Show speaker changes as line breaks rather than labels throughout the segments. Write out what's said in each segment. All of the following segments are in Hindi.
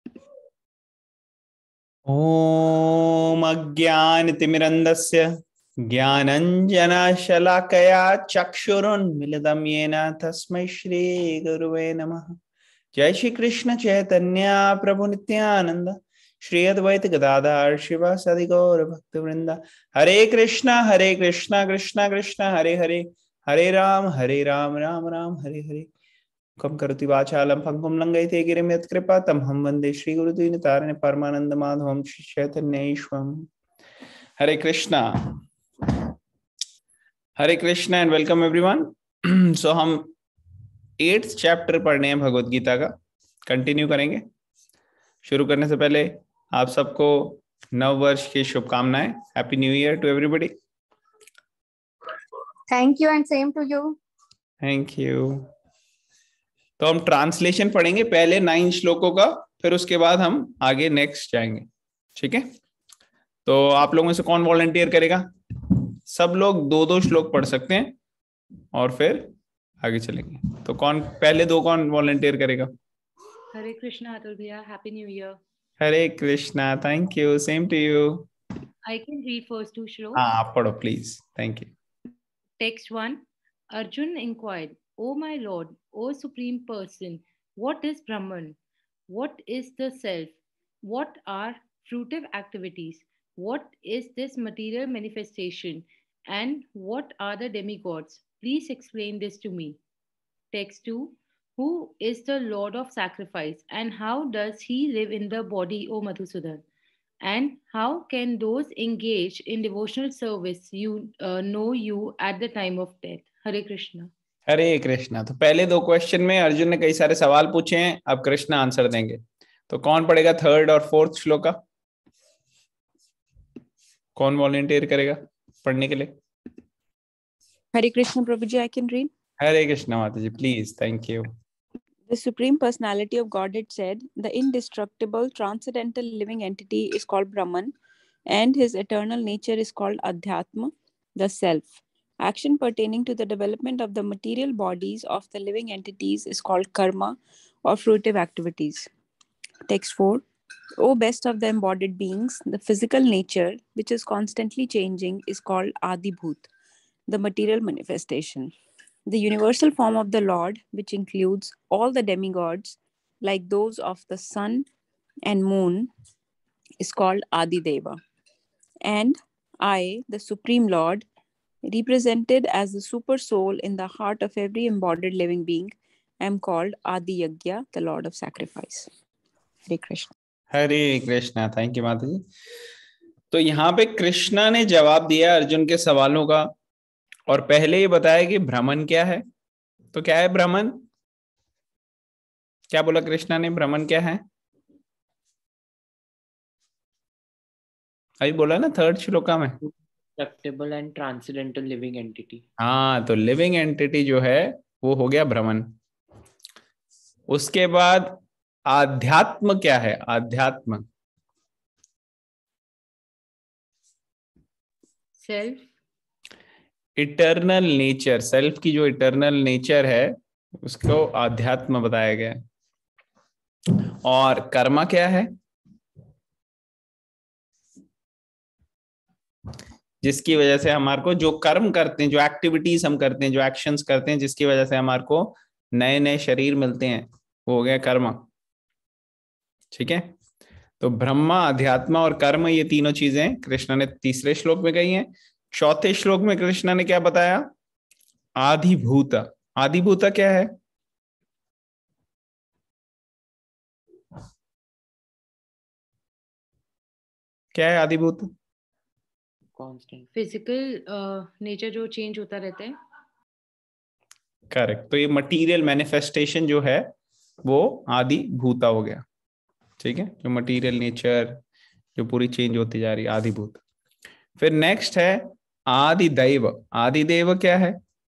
ॐ अज्ञानतिमिरन्धस्य ज्ञानञ्जनशलाकया चक्षुरुन्मिलितं येन तस्मै श्रीगुरुवे नमः। जय श्री कृष्ण चैतन्य प्रभु नित्यानंद श्री अद्वैत गदाधर शिवासादि गौर भक्तवृंद। हरे कृष्णा कृष्णा कृष्णा हरे हरे, हरे राम राम राम हरे हरे। कम करोति वाचालं पंगुं लंघयते गिरिं यत्कृपा तमहं वन्दे श्रीगुरुदीनतारिणे परमानंद माधवं श्री चैतन्य ईश्वरम्। Hare Krishna and welcome everyone. So हम 8th चैप्टर पढ़ने हैं भगवत गीता का, कंटिन्यू करेंगे। शुरू करने से पहले आप सबको नव वर्ष की शुभकामनाएं। Happy new year to everybody.
Thank you and same to you.
Thank you. तो हम ट्रांसलेशन पढ़ेंगे पहले 9 श्लोकों का, फिर उसके बाद हम आगे नेक्स्ट जाएंगे। ठीक है, तो आप लोगों में से कौन वॉलंटियर करेगा? सब लोग 2-2 श्लोक पढ़ सकते हैं और फिर आगे चलेंगे। तो पहले 2 कौन वॉलंटियर करेगा?
हरे कृष्णा अतुल भैया, happy new year.
Hare Krishna, thank you, same to you.
I can read first 2 shloka.
हाँ, आप पढ़ो please. Thank you.
Text 1। Arjun inquired, O my Lord, O Supreme Person, what is Brahman? What is the self? What are fruitive activities? What is this material manifestation? And what are the demigods? Please explain this to me. Text 2. Who is the Lord of sacrifice and how does he live in the body, O Madhusudan? And how can those engaged in devotional service know you at the time of death? Hare Krishna.
Hare Krishna. तो पहले 2 क्वेश्चन में अर्जुन ने कई सारे सवाल पूछे हैं, अब कृष्ण आंसर देंगे। तो कौन पढ़ेगा 3rd और 4th श्लोक का? कौन वॉलंटियर करेगा पढ़ने के लिए?
हरे कृष्ण प्रभु जी, I can read.
Hare Krishna माता जी, please. Thank you.
The Supreme Personality of Godhead said, the indestructible, transcendental living entity is called Brahman, and his eternal nature is called Adhyatma, the self. Action pertaining to the development of the material bodies of the living entities is called karma, or fruitive activities. Text 4. O best of the embodied beings, the physical nature, which is constantly changing, is called Adibhut, the material manifestation. The universal form of the Lord, which includes all the demigods, like those of the sun and moon, is called Adideva. And I, the Supreme Lord, represented as the super soul in the heart of every embodied living being, am called Adi Yagya, the Lord of Sacrifice. Hare Krishna.
Hare Krishna. Thank you माता जी। तो यहाँ पे कृष्णा ने जवाब दिया अर्जुन के सवालों का, और पहले ही बताया कि भ्रमण क्या है। तो क्या है भ्रमण? क्या बोला कृष्णा ने? भ्रमण क्या है? अभी बोला ना 3rd श्लोका में,
indestructible and transcendental living entity.
हाँ, तो लिविंग एंटिटी जो है वो हो गया भ्रमण। उसके बाद आध्यात्म क्या है? आध्यात्म
सेल्फ,
इटर्नल नेचर। सेल्फ की जो इटर्नल नेचर है उसको आध्यात्म बताया गया। और कर्मा क्या है? जिसकी वजह से हमारे को जो कर्म करते हैं, जो एक्टिविटीज हम करते हैं, जो एक्शंस करते हैं, जिसकी वजह से हमारे को नए नए शरीर मिलते हैं, वो हो गया कर्म। ठीक है, तो ब्रह्मा, अध्यात्म और कर्म, ये तीनों चीजें कृष्ण ने 3रे श्लोक में कही हैं। 4थे श्लोक में कृष्ण ने क्या बताया? आदिभूत। आदिभूत क्या है? क्या है आदिभूत?
कांस्टेंट
फिजिकल नेचर जो चेंज होता रहता है।
करेक्ट। तो ये मटीरियल मैनिफेस्टेशन जो है वो आदिभूता हो गया। ठीक है, जो मटीरियल नेचर जो पूरी चेंज होती जा रही है, आदिभूत। फिर नेक्स्ट है आदिदैव। आदिदेव क्या है?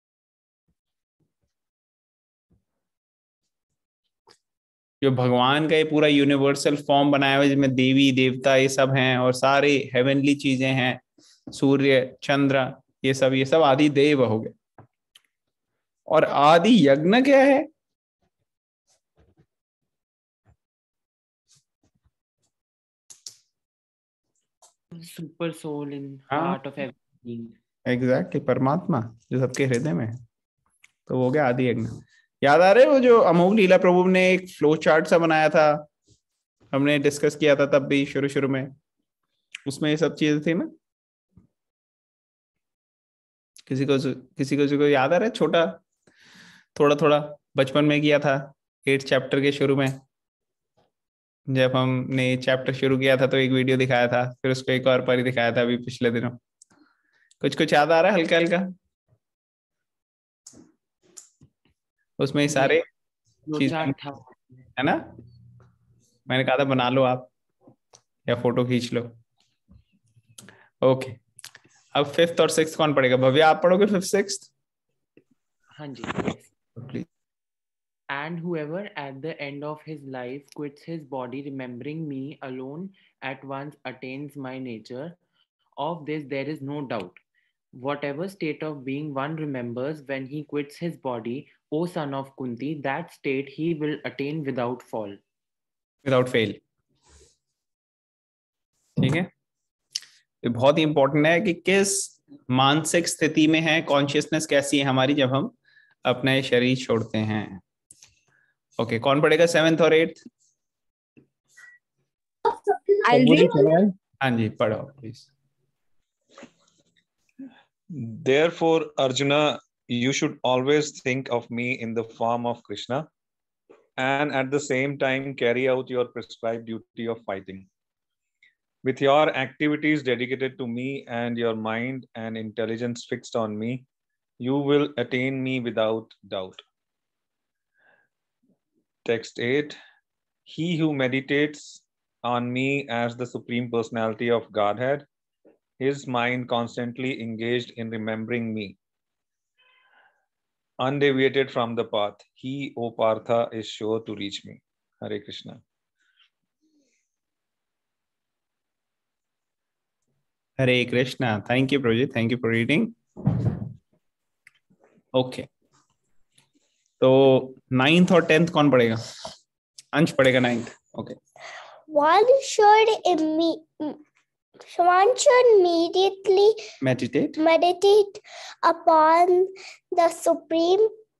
जो भगवान का ये पूरा यूनिवर्सल फॉर्म बनाया हुआ है, जिसमें देवी देवता ये सब हैं और सारे हेवनली चीजें हैं, सूर्य चंद्र, ये सब आदिदेव हो गए। और आदि यज्ञ क्या है?
super soul in
हाँ।
heart of every being.
Exactly, परमात्मा जो सबके हृदय में है। तो वो गया आदि यज्ञ। याद आ रहे हैं वो जो अमोघ लीला प्रभु ने एक फ्लो चार्ट सा बनाया था, हमने डिस्कस किया था तब भी शुरू शुरू में, उसमें ये सब चीजें थी ना? किसी को याद आ रहा है? छोटा थोड़ा थोड़ा बचपन में किया था 8th चैप्टर के शुरू में, जब हमने चैप्टर शुरू किया था तो एक वीडियो दिखाया था, फिर उसको एक और बार दिखाया था अभी पिछले दिनों। कुछ याद आ रहा है हल्का हल्का? उसमें ये सारे चीजें
था
है ना? मैंने कहा था बना लो आप या फोटो खींच लो। ओके, अब 5th और 6th कौन पढ़ेगा? भव्या आप पढ़ोगे 5th 6th?
हाँ जी।
Please.
And whoever at the end of his life quits his body remembering me alone at once attains my nature. Of this there is no doubt. Whatever state of being one remembers when he quits his body, O son of Kunti, that state he will attain without fall.
Without fail. ठीक है, ये बहुत ही इंपॉर्टेंट है कि किस मानसिक स्थिति में है, कॉन्शियसनेस कैसी है हमारी जब हम अपना ये शरीर छोड़ते हैं। ओके, कौन पढ़ेगा 7th और 8th? हाँ जी, पढ़ो please.
Therefore, Arjuna, you should always think of me in the form of Krishna, and at the same time carry out your prescribed duty of fighting. With your activities dedicated to me and your mind and intelligence fixed on me, you will attain me without doubt. Text 8. He who meditates on me as the Supreme Personality of Godhead, his mind constantly engaged in remembering me, undeviated from the path, he, O Partha, is sure to reach me. Hare Krishna.
Hare Krishna. Thank you प्रभु, thank you for reading. Okay, तो 9th और 10th कौन पढ़ेगा? अंश पढ़ेगा 9th। Okay.
One should immediately meditate upon the Supreme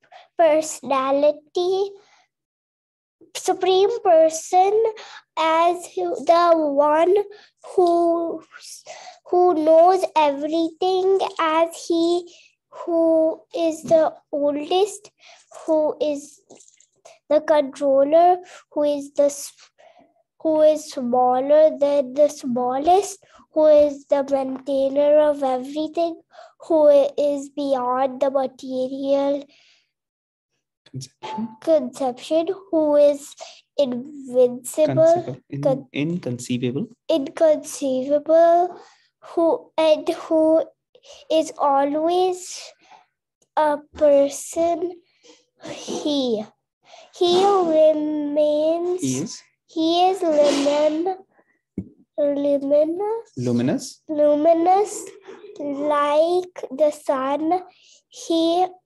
Person as the one who knows everything, as he who is the oldest, who is the controller, who is smaller than the smallest, who is the maintainer of everything, who is beyond the material conception, who is inconceivable, who is always a person. He is luminous like the sun. He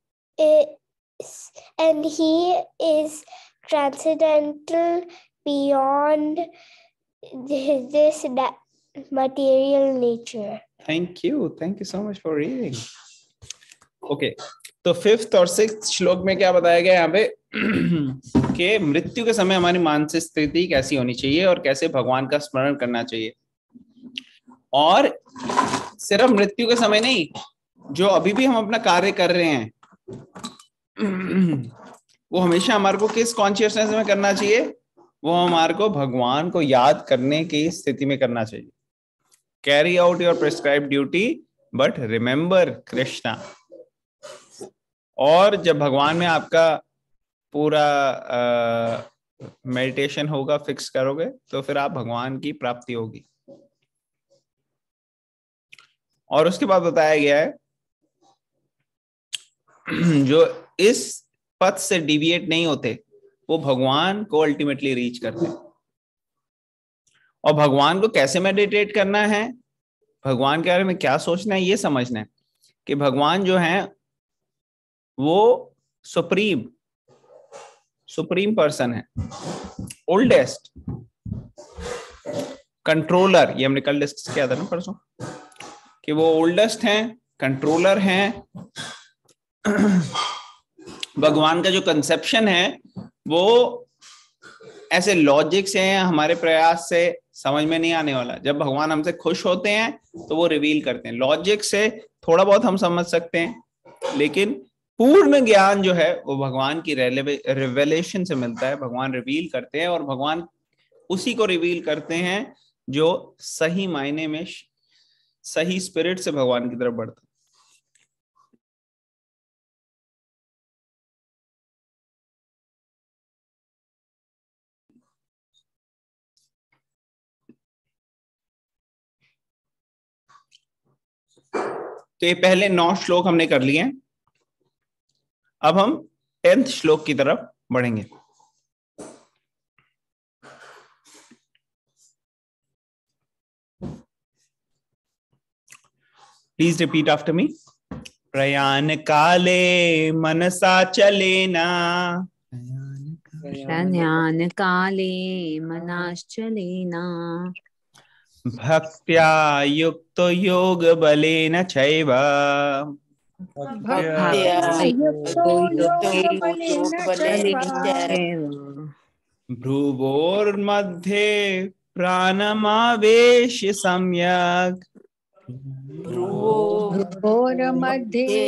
is transcendental beyond this material nature.
Thank you so much for reading. Okay, तो 5th और 6th श्लोक में क्या बताया गया यहाँ पे कि मृत्यु के समय हमारी मानसिक स्थिति कैसी होनी चाहिए और कैसे भगवान का स्मरण करना चाहिए। और सिर्फ मृत्यु के समय नहीं, जो अभी भी हम अपना कार्य कर रहे हैं वो हमेशा हमारे को किस कॉन्शियसनेस में करना चाहिए? वो हमारे को भगवान को याद करने की स्थिति में करना चाहिए। Carry out your prescribed duty but remember Krishna. और जब भगवान में आपका पूरा मेडिटेशन होगा, फिक्स करोगे, तो फिर आप भगवान की प्राप्ति होगी। और उसके बाद बताया गया है जो इस पथ से डिविएट नहीं होते वो भगवान को अल्टीमेटली रीच करते हैं। और भगवान को कैसे मेडिटेट करना है, भगवान के बारे में क्या सोचना है, ये समझना है कि भगवान जो है वो सुप्रीम पर्सन है, ओल्डेस्ट, कंट्रोलर, ये हमने कल डिस्कस किया था ना परसों, कि वो ओल्डेस्ट हैं, कंट्रोलर हैं। भगवान का जो कंसेप्शन है वो ऐसे लॉजिक से है, हमारे प्रयास से समझ में नहीं आने वाला। जब भगवान हमसे खुश होते हैं तो वो रिवील करते हैं। लॉजिक से थोड़ा बहुत हम समझ सकते हैं, लेकिन पूर्ण ज्ञान जो है वो भगवान की रिवेलेशन से मिलता है। भगवान रिवील करते हैं, और भगवान उसी को रिवील करते हैं जो सही मायने में सही स्पिरिट से भगवान की तरफ बढ़ता है। तो ये पहले 9 श्लोक हमने कर लिए हैं। अब हम 10th श्लोक की तरफ बढ़ेंगे। Please repeat after me. प्रयाण काले मनसा चलेना,
प्रयाण काले मनाश्चलेना,
भक्त्या युक्तो योग बलेन चैव, भ्रुवोर्मध्ये प्राणमावेश्य सम्यक्,
भ्रुवोर्मध्ये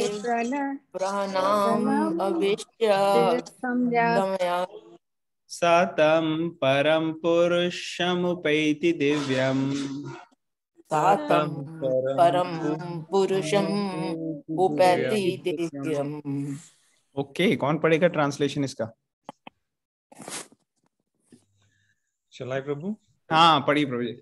प्राणाम् अवेश्य
सतं परम पुरुषमुपैति दिव्यम्,
सातं परम पुरुषम उपैति दिव्यम्।
ओके, कौन पढ़ेगा ट्रांसलेशन इसका?
Shall I, Prabhu?
हाँ पढ़िए प्रभु जी।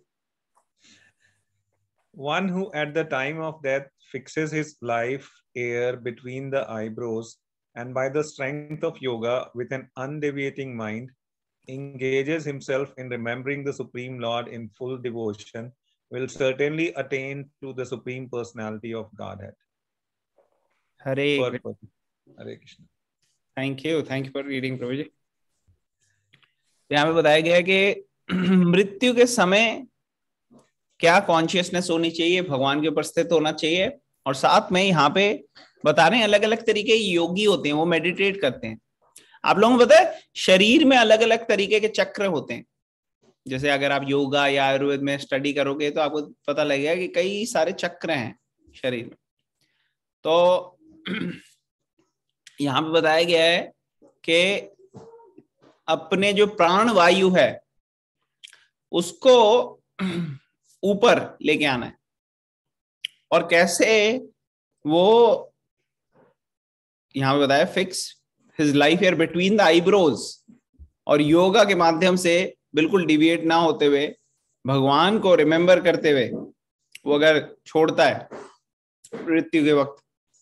One who at the time of death fixes his life air between the eyebrows and by the strength of yoga with an undeviating mind engages himself in remembering the Supreme Lord in full devotion will certainly attain to the Supreme Personality of Godhead.
Hare
Krishna.
Thank you for reading प्रभु जी। यहाँ पे बताया गया है कि मृत्यु के समय क्या कॉन्शियसनेस होनी चाहिए, भगवान के ऊपर स्थित होना चाहिए। और साथ में यहाँ पे बता रहे हैं अलग अलग तरीके योगी होते हैं, वो मेडिटेट करते हैं। आप लोगों को पता है शरीर में अलग अलग तरीके के चक्र होते हैं। जैसे अगर आप योगा या आयुर्वेद में स्टडी करोगे तो आपको पता लगेगा कि कई सारे चक्र हैं शरीर में। तो यहाँ पे बताया गया है कि अपने जो प्राण वायु है उसको ऊपर लेके आना है। और कैसे वो यहां पे बताया, fix his life air between the eyebrows, और योगा के माध्यम से बिल्कुल डिविएट ना होते हुए भगवान को रिमेम्बर करते हुए वो अगर छोड़ता है मृत्यु के वक्त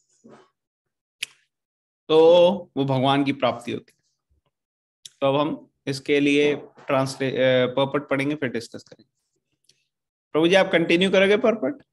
तो वो भगवान की प्राप्ति होती है। तो अब हम इसके लिए पर्पट पढ़ेंगे, फिर डिस्कस करेंगे। प्रभु जी आप कंटिन्यू करोगे पर्पट?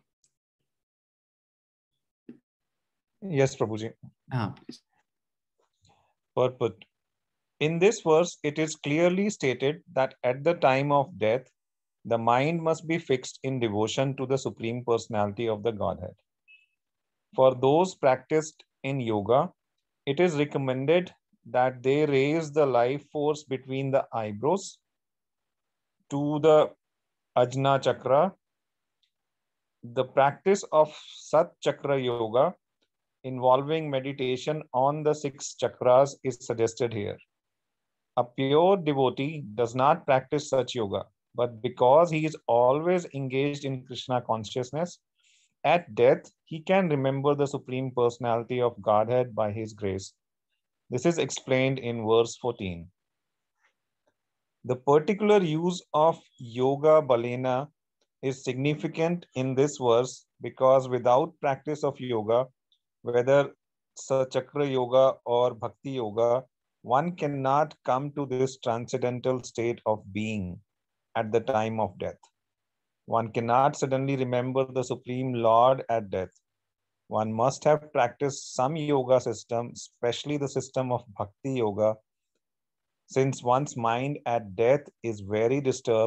Yes, Prabhuji.
हाँ please.
Purport. In this verse, it is clearly stated that at the time of death, the mind must be fixed in devotion to the Supreme Personality of the Godhead. For those practiced in yoga, it is recommended that they raise the life force between the eyebrows to the Ajna Chakra. The practice of Sat Chakra Yoga involving meditation on the 6 chakras is suggested here. A pure devotee does not practice such yoga, but because he is always engaged in Krishna consciousness, at death, he can remember the Supreme Personality of Godhead by his grace. This is explained in verse 14. The particular use of yoga balena is significant in this verse because without practice of yoga, whether Chakra Yoga or Bhakti Yoga, one cannot come to this transcendental state of being at the time of death. One cannot suddenly remember the Supreme Lord at death. One must have practiced some yoga system, especially the system of Bhakti Yoga, since one's mind at death is very disturbed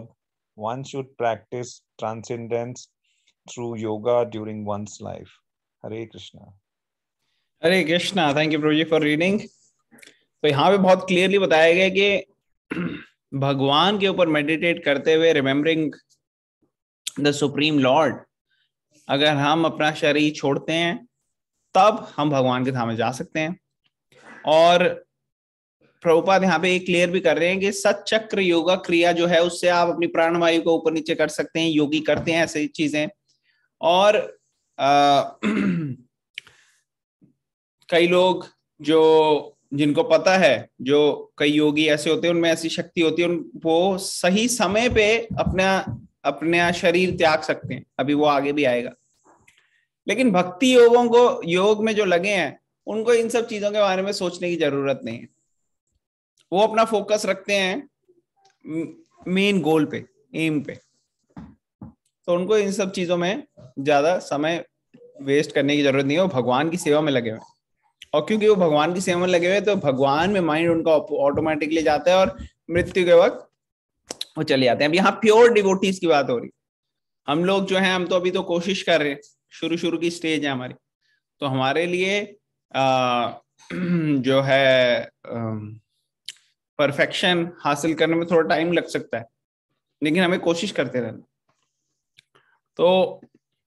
one should practice transcendence through yoga during one's life. Hare Krishna.
Hare Krishna. Thank you प्रभु जी फॉर रीडिंग. तो यहाँ पे बहुत क्लियरली बताया गया कि भगवान के ऊपर मेडिटेट करते हुए, रिमेम्बरिंग द सुप्रीम लॉर्ड, अगर हम अपना शरीर छोड़ते हैं तब हम भगवान के धाम में जा सकते हैं. और प्रभुपाद यहाँ पे क्लियर भी कर रहे हैं कि सचक्र योगा क्रिया जो है उससे आप अपनी प्राणवायु को ऊपर नीचे कर सकते हैं. योगी करते हैं ऐसी चीजें. और कई लोग जिनको पता है, जो कई योगी ऐसे होते हैं उनमें ऐसी शक्ति होती है, वो सही समय पे अपना शरीर त्याग सकते हैं. अभी वो आगे भी आएगा. लेकिन भक्ति योग में जो लगे हैं उनको इन सब चीजों के बारे में सोचने की जरूरत नहीं है. वो अपना फोकस रखते हैं मेन गोल पे, एम पे. तो उनको इन सब चीजों में ज्यादा समय वेस्ट करने की जरूरत नहीं है. वो भगवान की सेवा में लगे हुए. और क्योंकि वो भगवान की सेवा में लगे हुए तो भगवान में माइंड उनका ऑटोमेटिकली जाता है और मृत्यु के वक्त वो चले जाते हैं. अब यहाँ प्योर डिवोटीज की बात हो रही. हम लोग जो हैं, हम तो अभी तो कोशिश कर रहे हैं, शुरू की स्टेज है हमारी. तो हमारे लिए जो है परफेक्शन हासिल करने में थोड़ा टाइम लग सकता है, लेकिन हमें कोशिश करते रहना. तो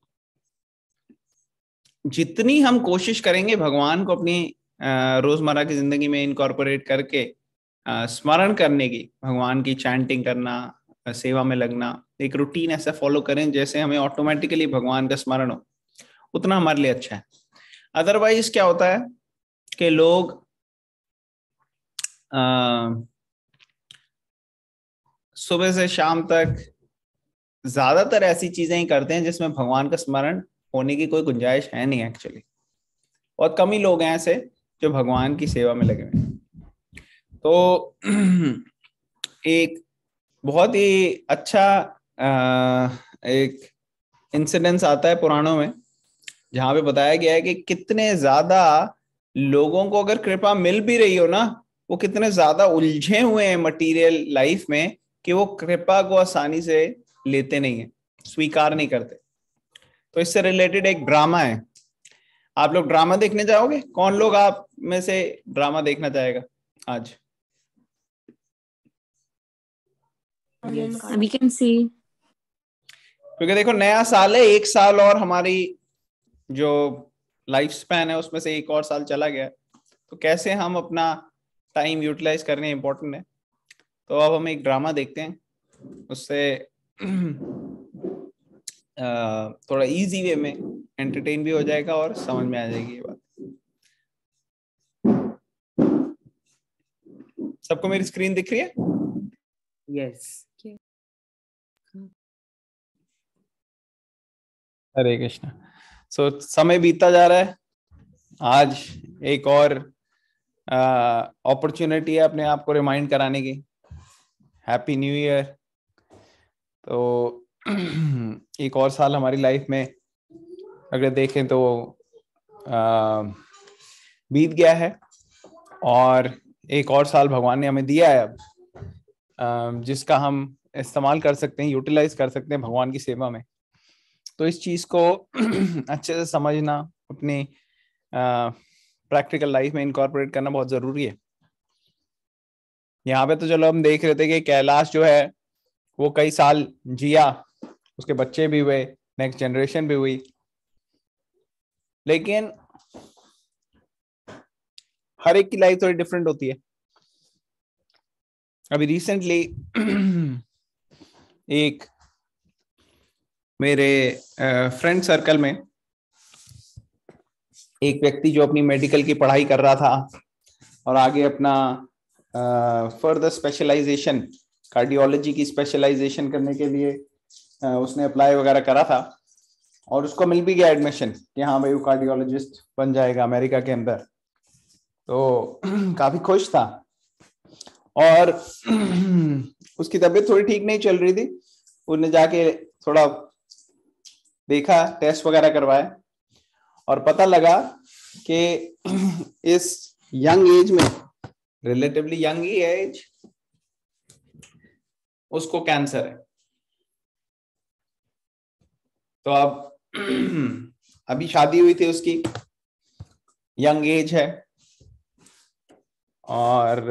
जितनी हम कोशिश करेंगे भगवान को अपनी रोजमर्रा की जिंदगी में इनकॉर्पोरेट करके स्मरण करने की, भगवान की चैंटिंग करना, सेवा में लगना, एक रूटीन ऐसा फॉलो करें जैसे हमें ऑटोमेटिकली भगवान का स्मरण हो, उतना हमारे लिए अच्छा है. अदरवाइज क्या होता है कि लोग सुबह से शाम तक ज्यादातर ऐसी चीजें ही करते हैं जिसमें भगवान का स्मरण होने की कोई गुंजाइश है नहीं एक्चुअली. और कम ही लोग हैं ऐसे जो भगवान की सेवा में लगे हुए हैं. तो एक बहुत ही अच्छा एक इंसिडेंस आता है पुराणों में, जहां पे बताया गया है कि कितने ज्यादा लोगों को अगर कृपा मिल भी रही हो ना, वो कितने ज्यादा उलझे हुए हैं मटेरियल लाइफ में कि वो कृपा को आसानी से लेते नहीं है, स्वीकार नहीं करते. तो इससे रिलेटेड एक ड्रामा है. आप लोग ड्रामा देखने जाओगे? कौन लोग आप में से ड्रामा देखना चाहेगा आज?
We can see.
क्योंकि देखो नया साल है, 1 साल और हमारी जो लाइफ स्पैन है उसमें से 1 और साल चला गया. तो कैसे हम अपना टाइम यूटिलाइज करने इम्पोर्टेंट है. तो अब हम एक ड्रामा देखते हैं, उससे थोड़ा इजी वे में एंटरटेन भी हो जाएगा और समझ में आ जाएगी ये बात. सबको मेरी स्क्रीन दिख रही है?
Yes.
हरे कृष्णा. सो समय बीतता जा रहा है. आज एक और अपॉर्चुनिटी है अपने आप को रिमाइंड कराने की. Happy new year. तो एक और साल हमारी लाइफ में अगर देखें तो बीत गया है, और एक और साल भगवान ने हमें दिया है अब, जिसका हम इस्तेमाल कर सकते हैं, यूटिलाइज कर सकते हैं भगवान की सेवा में. तो इस चीज को अच्छे से समझना, अपनी प्रैक्टिकल लाइफ में इनकॉर्पोरेट करना बहुत जरूरी है. यहाँ पे तो चलो हम देख रहे थे कि कैलाश जो है वो कई साल जिया, उसके बच्चे भी हुए, नेक्स्ट जनरेशन भी हुई, लेकिन हर एक की लाइफ थोड़ी डिफरेंट होती है. अभी रिसेंटली एक मेरे फ्रेंड सर्कल में एक व्यक्ति जो अपनी मेडिकल की पढ़ाई कर रहा था और आगे अपना फर्दर स्पेशलाइजेशन, कार्डियोलॉजी की स्पेशलाइजेशन करने के लिए उसने अप्लाई वगैरह करा था, और उसको मिल भी गया एडमिशन कि हाँ भाई वो कार्डियोलॉजिस्ट बन जाएगा अमेरिका के अंदर. तो काफी खुश था, और उसकी तबीयत थोड़ी ठीक नहीं चल रही थी. उसने जाके थोड़ा देखा, टेस्ट वगैरह करवाए, और पता लगा कि इस यंग एज में, रिलेटिवली यंग एज, उसको कैंसर है. तो अब अभी शादी हुई थी उसकी, यंग एज है, और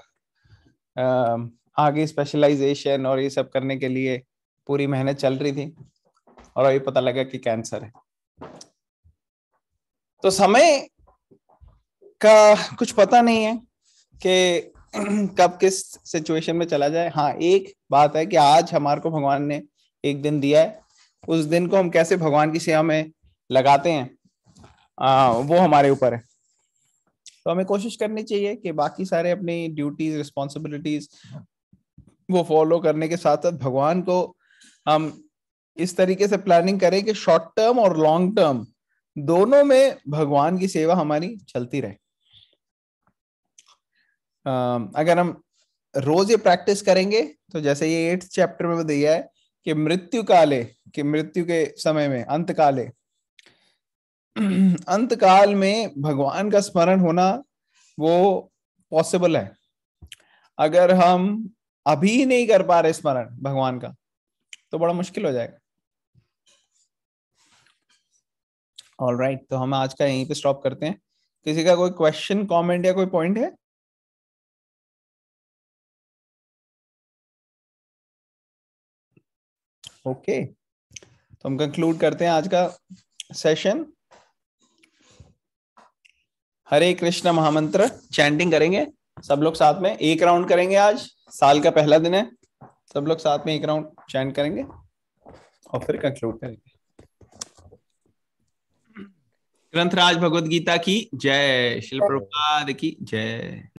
आगे स्पेशलाइजेशन और ये सब करने के लिए पूरी मेहनत चल रही थी, और अभी पता लगा कि कैंसर है। तो समय का कुछ पता नहीं है कि कब किस सिचुएशन में चला जाए। हाँ, एक बात है कि आज हमारे को भगवान ने एक दिन दिया है, उस दिन को हम कैसे भगवान की सेवा में लगाते हैं वो हमारे ऊपर है। तो हमें कोशिश करनी चाहिए कि बाकी सारे अपनी ड्यूटीज, रिस्पॉन्सिबिलिटीज वो फॉलो करने के साथ साथ भगवान को हम इस तरीके से प्लानिंग करें कि शॉर्ट टर्म और लॉन्ग टर्म दोनों में भगवान की सेवा हमारी चलती रहे। अगर हम रोज ये प्रैक्टिस करेंगे तो जैसे ये 8th चैप्टर में दिया है कि मृत्यु काले, कि मृत्यु के समय में, अंत काले, अंत काल में भगवान का स्मरण होना वो पॉसिबल है। अगर हम अभी नहीं कर पा रहे स्मरण भगवान का तो बड़ा मुश्किल हो जाएगा। ऑलराइट, तो हम आज का यहीं पे स्टॉप करते हैं। किसी का कोई क्वेश्चन, कमेंट या कोई पॉइंट है? ओके, तो हम कंक्लूड करते हैं आज का सेशन। हरे कृष्ण महामंत्र चैंटिंग करेंगे सब लोग साथ में, एक राउंड करेंगे। आज साल का पहला दिन है, सब लोग साथ में एक राउंड चैंट करेंगे और फिर कंक्लूड करेंगे। ग्रंथराज भगवद गीता की जय, श्रील प्रभुपाद की जय।